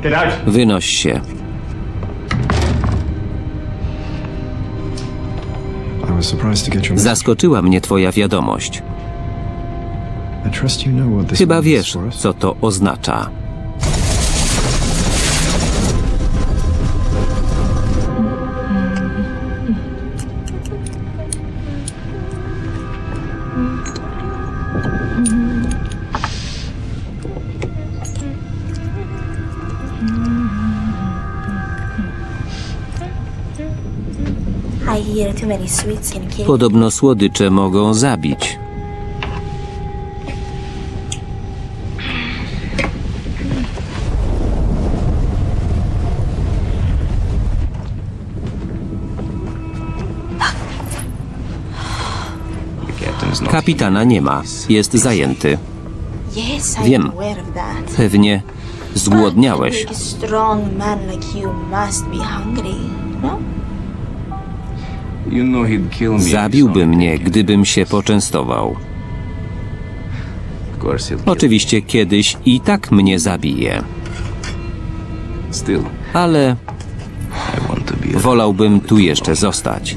Wynoś się. Zaskoczyła mnie twoja wiadomość. Chyba wiesz, co to oznacza. Podobno słodycze mogą zabić. Kapitana nie ma. Jest zajęty. Wiem. Pewnie zgłodniałeś. Zabiłby mnie, gdybym się poczęstował. Oczywiście kiedyś i tak mnie zabije. Ale wolałbym tu jeszcze zostać.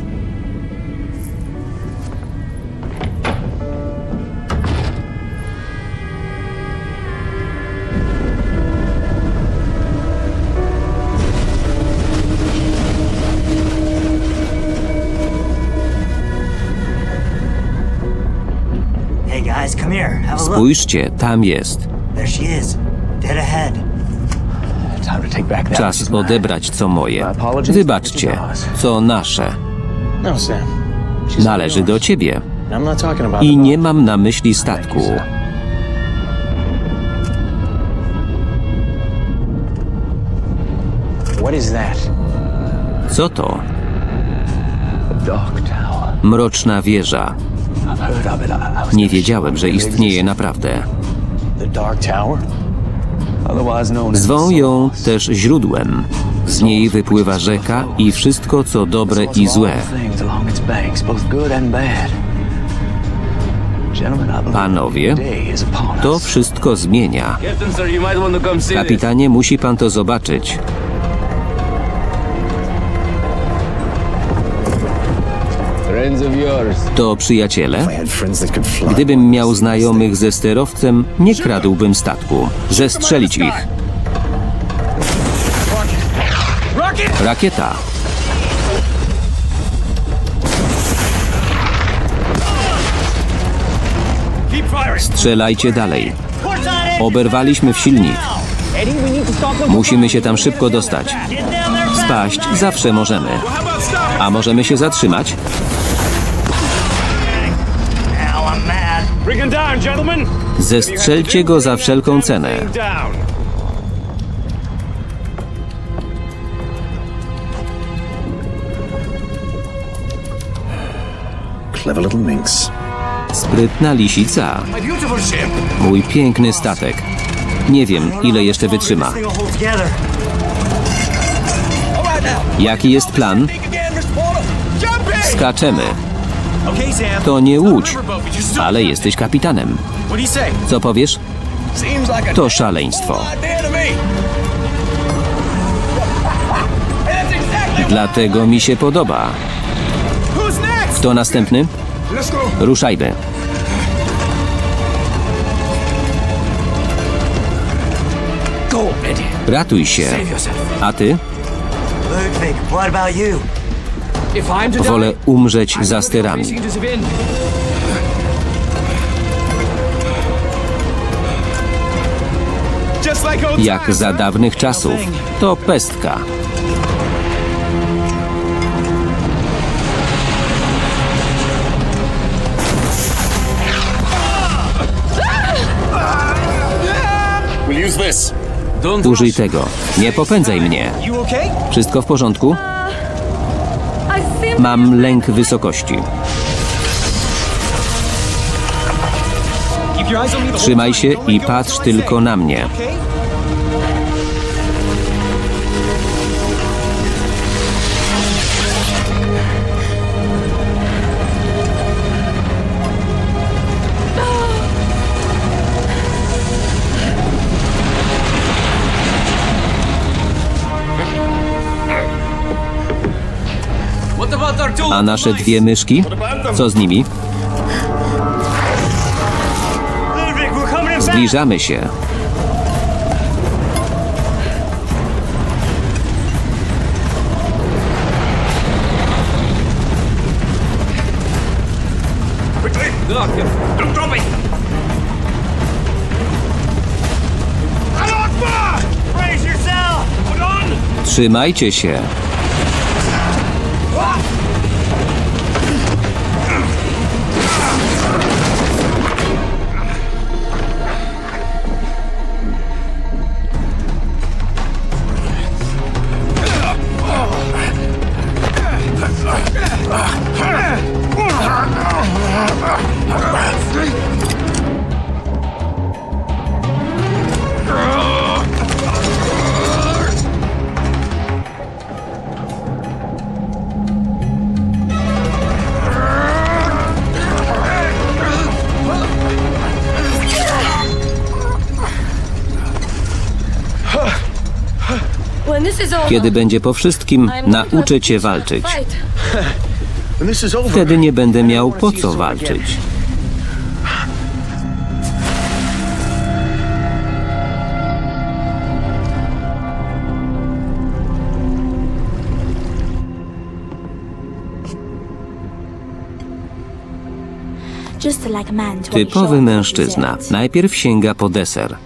Spójrzcie, tam jest. Czas odebrać co moje. Wybaczcie, co nasze. Należy do ciebie. I nie mam na myśli statku. Co to? Mroczna wieża. Nie wiedziałem, że istnieje naprawdę. Zwą ją też źródłem. Z niej wypływa rzeka i wszystko, co dobre i złe. Panowie, to wszystko zmienia. Kapitanie, musi pan to zobaczyć. To przyjaciele? Gdybym miał znajomych ze sterowcem, nie kradłbym statku. Zestrzelić ich. Rakieta. Strzelajcie dalej. Oberwaliśmy w silnik. Musimy się tam szybko dostać. Spaść zawsze możemy. A możemy się zatrzymać? Zestrzelcie go za wszelką cenę. Sprytna lisica. Mój piękny statek. Nie wiem, ile jeszcze wytrzyma. Jaki jest plan? Skaczemy. To nie łódź, ale jesteś kapitanem. Co powiesz? To szaleństwo. Dlatego mi się podoba. Kto następny? Ruszajmy. Ratuj się. A ty? Wolę umrzeć za sterami. Jak za dawnych czasów. To pestka. Użyj tego. Nie popędzaj mnie. Wszystko w porządku? Mam lęk wysokości. Trzymaj się i patrz tylko na mnie. A nasze 2 myszki? Co z nimi? Zbliżamy się. Trzymajcie się. Kiedy będzie po wszystkim, nauczę cię walczyć. Wtedy nie będę miał po co walczyć. Typowy mężczyzna. Najpierw sięga po deser.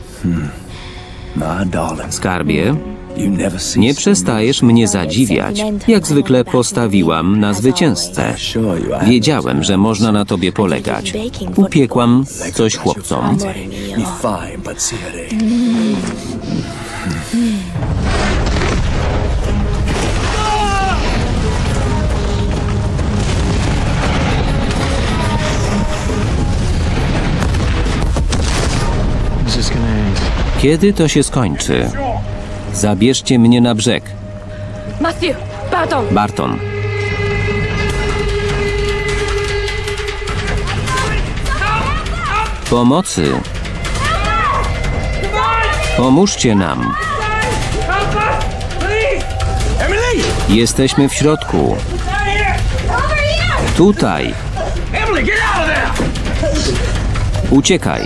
Skarbie, nie przestajesz mnie zadziwiać. Jak zwykle postawiłam na zwycięzcę. Wiedziałem, że można na tobie polegać. Upiekłam coś chłopcom. Kiedy to się skończy? Zabierzcie mnie na brzeg. Barton. Pomocy. Pomóżcie nam. Jesteśmy w środku. Tutaj. Uciekaj.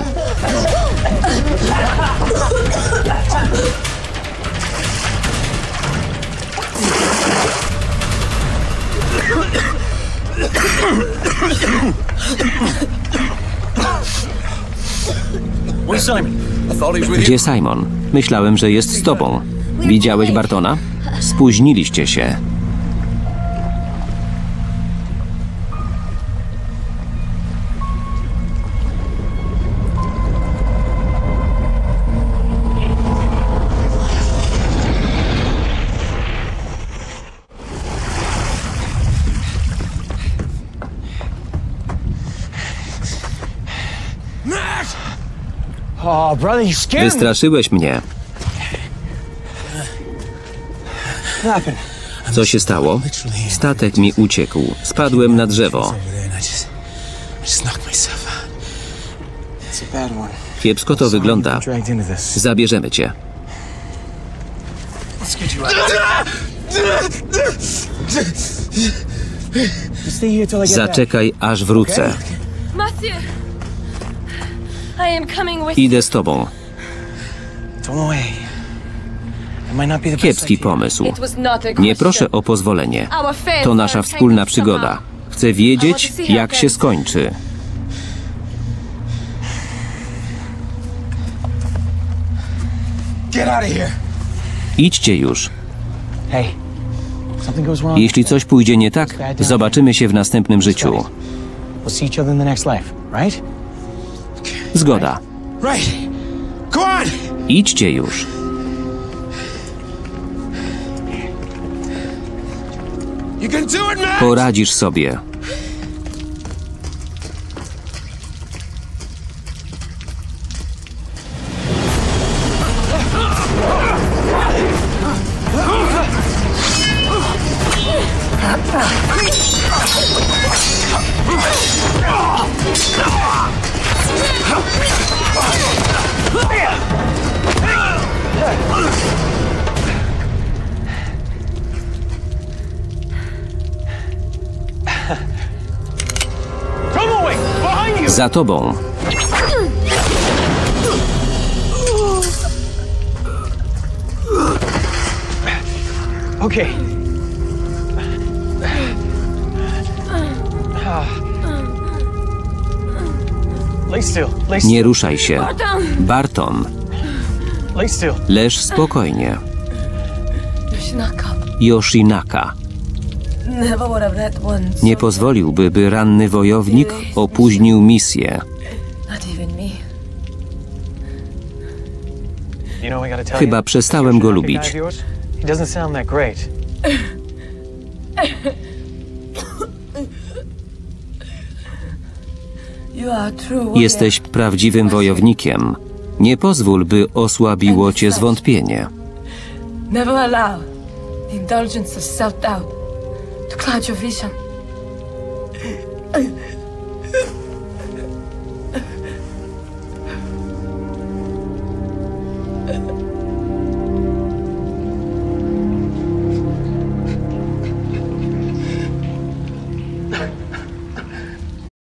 Gdzie Simon? Myślałem, że jest z tobą. Widziałeś Bartona? Spóźniliście się. Wystraszyłeś mnie. Co się stało? Statek mi uciekł. Spadłem na drzewo. Kiepsko to wygląda. Zabierzemy cię. Zaczekaj, aż wrócę. Idę z tobą. Kiepski pomysł. Nie proszę o pozwolenie. To nasza wspólna przygoda. Chcę wiedzieć, jak się skończy. Idźcie już. Jeśli coś pójdzie nie tak, zobaczymy się w następnym życiu. Zgoda. Idźcie już. Poradzisz sobie. Za tobą. Okay. Lay still. Lay still. Nie ruszaj się. Barton, Lay still. leż spokojnie. Yoshinaka. Yoshinaka. Never would have let one. Nie pozwoliłby, by ranny wojownik opóźnił misję. Not even me. You know, I gotta tell Chyba you, przestałem go lubić. He doesn't sound that great. You are true warrior. Jesteś prawdziwym wojownikiem. Nie pozwól, by osłabiło cię zwątpienie. Never allow the indulgence of self-doubt to cloud your vision.